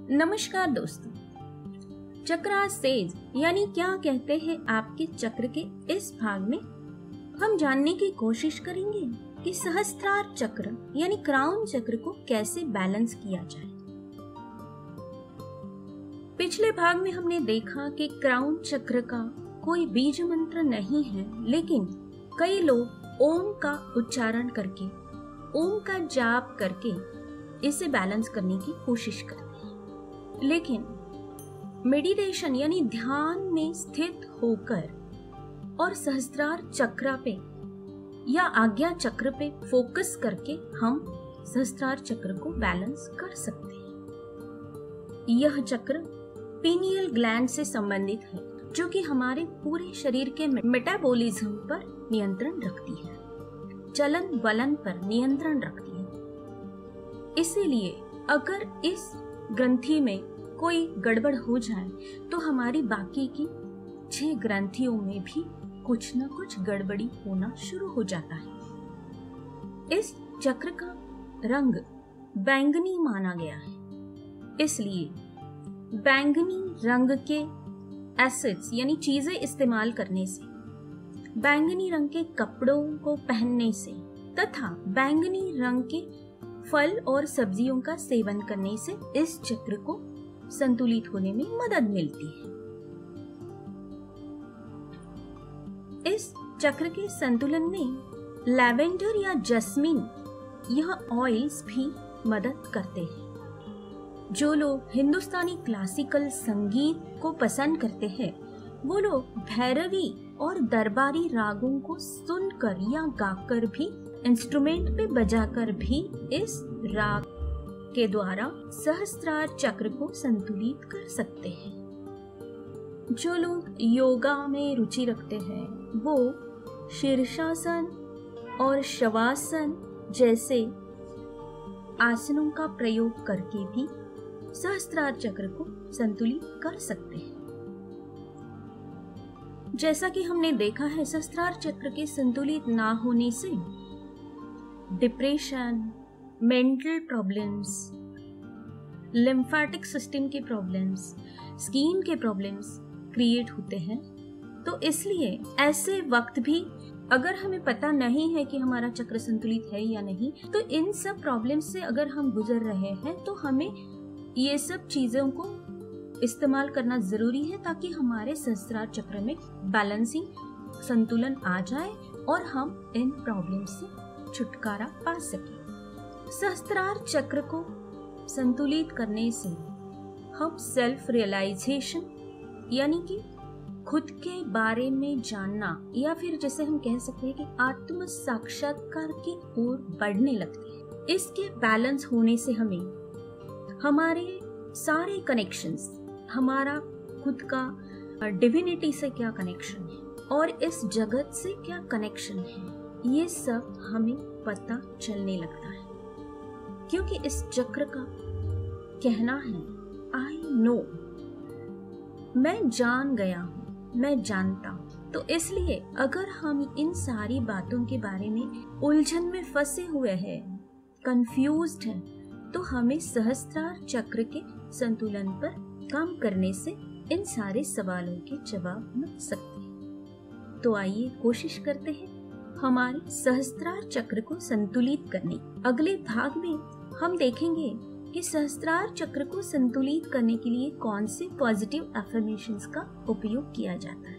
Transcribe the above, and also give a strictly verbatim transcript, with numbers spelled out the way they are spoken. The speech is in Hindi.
नमस्कार दोस्तों, चक्रास सेज यानी क्या कहते हैं आपके चक्र के इस भाग में हम जानने की कोशिश करेंगे कि सहस्त्रार चक्र यानी क्राउन चक्र को कैसे बैलेंस किया जाए। पिछले भाग में हमने देखा कि क्राउन चक्र का कोई बीज मंत्र नहीं है, लेकिन कई लोग ओम का उच्चारण करके, ओम का जाप करके इसे बैलेंस करने की कोशिश करते हैं। लेकिन मेडिटेशन यानी ध्यान में स्थित होकर और सहस्त्रार चक्र पे या आज्ञा चक्र पे फोकस करके हम सहस्त्रार चक्र को बैलेंस कर सकते हैं। यह चक्र पीनियल ग्लैंड से संबंधित है, जो कि हमारे पूरे शरीर के मेटाबॉलिज्म पर नियंत्रण रखती है, चलन वलन पर नियंत्रण रखती है। इसीलिए अगर इस ग्रंथि में कोई गड़बड़ हो जाए तो हमारी बाकी की छह ग्रंथियों में भी कुछ न कुछ गड़बड़ी होना शुरू हो जाता है। इस चक्र का रंग बैंगनी माना गया है, इसलिए बैंगनी रंग के एसिड्स यानी चीजें इस्तेमाल करने से, बैंगनी रंग के कपड़ों को पहनने से तथा बैंगनी रंग के फल और सब्जियों का सेवन करने से इस चक्र को संतुलित होने में मदद मिलती है। इस चक्र के संतुलन में लैवेंडर या जस्मीन यह ऑयल्स भी मदद करते हैं। जो लोग हिंदुस्तानी क्लासिकल संगीत को पसंद करते हैं, वो लोग भैरवी और दरबारी रागों को सुनकर या गाकर भी, इंस्ट्रूमेंट पे बजाकर भी इस राग के द्वारा सहस्त्रार चक्र को संतुलित कर सकते हैं। जो लोग योगा में रुचि रखते हैं, वो शीर्षासन और शवासन जैसे आसनों का प्रयोग करके भी सहस्त्रार चक्र को संतुलित कर सकते हैं। जैसा कि हमने देखा है, सहस्त्रार चक्र के संतुलित ना होने से depression, mental problems, lymphatic system के प्रॉब्लम्स, स्किन के प्रॉब्लम्स क्रिएट होते हैं। तो इसलिए ऐसे वक्त भी अगर हमें पता नहीं है कि हमारा चक्र संतुलित है या नहीं, तो इन सब प्रॉब्लम्स से अगर हम गुजर रहे हैं तो हमें ये सब चीजों को इस्तेमाल करना जरूरी है, ताकि हमारे सहस्त्रार चक्र में बैलेंसिंग, संतुलन आ जाए और हम इन प्रॉब्लम से छुटकारा पा सके। सहस्त्रार चक्र को संतुलित करने से हम सेल्फ रियलाइजेशन यानी कि खुद के बारे में जानना, या फिर जैसे हम कह सकते हैं कि आत्म साक्षात्कार की ओर बढ़ने लगते हैं। इसके बैलेंस होने से हमें हमारे सारे कनेक्शंस, हमारा खुद का डिविनिटी से क्या कनेक्शन है और इस जगत से क्या कनेक्शन है, ये सब हमें पता चलने लगता है। क्योंकि इस चक्र का कहना है आई नो, मैं जान गया हूं, मैं जानता हूं। तो इसलिए अगर हम इन सारी बातों के बारे में उलझन में फंसे हुए हैं, कंफ्यूज्ड हैं, तो हमें सहस्त्रार चक्र के संतुलन पर काम करने से इन सारे सवालों के जवाब मिल सकते हैं। तो आइए कोशिश करते हैं हमारे सहस्त्रार चक्र को संतुलित करने। अगले भाग में हम देखेंगे कि सहस्त्रार चक्र को संतुलित करने के लिए कौन से पॉजिटिव अफर्मेशंस का उपयोग किया जाता है।